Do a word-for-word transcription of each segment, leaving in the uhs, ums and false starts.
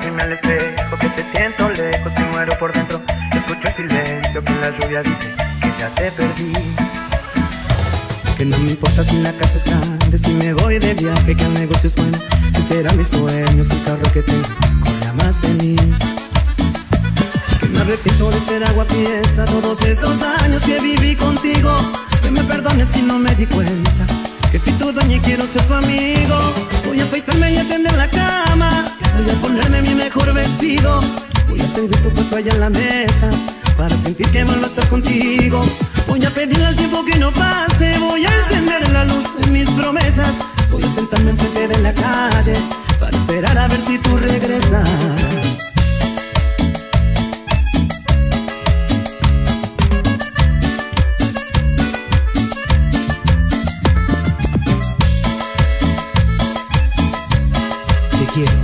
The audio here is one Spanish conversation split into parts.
decirme al espejo que te siento lejos, que muero por dentro. Escucho el silencio que en la lluvia dice que ya te perdí. Que no me importa si la casa es grande, si me voy de viaje, que el negocio es bueno, que será mis sueños, el carro que tengo corre a más de mí. Que me arrepiento de ser agua fiesta todos estos años que viví contigo. Que me perdones si no me di cuenta que fui tu dueña y quiero ser tu amigo. Voy a afeitarme y a tender la cama, voy a ponerme mi mejor vestido, voy a servir tu puesto allá en la mesa para sentir que vuelvo a estar contigo. Voy a pedir al tiempo que no pase, voy a encender la luz de mis promesas, voy a sentarme enfrente de la calle para esperar a ver si tú regresas. Te quiero.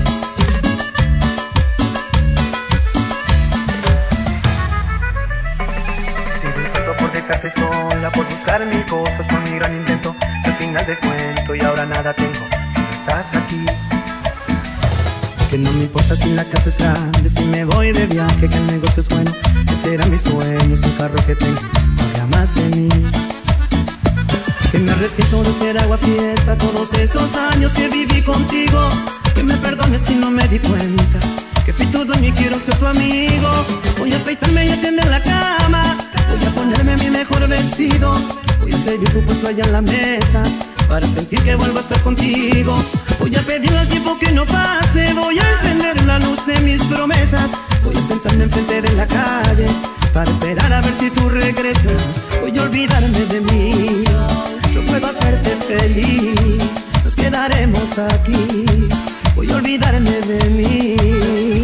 Dejarte sola por buscar mil cosas con mi gran intento. Al final del cuento y ahora nada tengo si no estás aquí. Que no me importa si la casa es grande, si me voy de viaje, que el negocio es bueno, que será mis sueños, el carro que tengo corre más de mí. Que me arrepiento de ser agua fiesta todos estos años que viví contigo. Que me perdones si no me di cuenta que fui tu dueño y quiero ser tu amigo. Voy a afeitarme y a tender la cama, voy a ponerme mi mejor vestido, voy a servir tu puesto allá en la mesa para sentir que vuelvo a estar contigo. Voy a pedir al tiempo que no pase, voy a encender la luz de mis promesas, voy a sentarme enfrente de la calle para esperar a ver si tú regresas. Voy a olvidarme de mí, yo puedo hacerte feliz, nos quedaremos aquí. Voy a olvidarme de mí.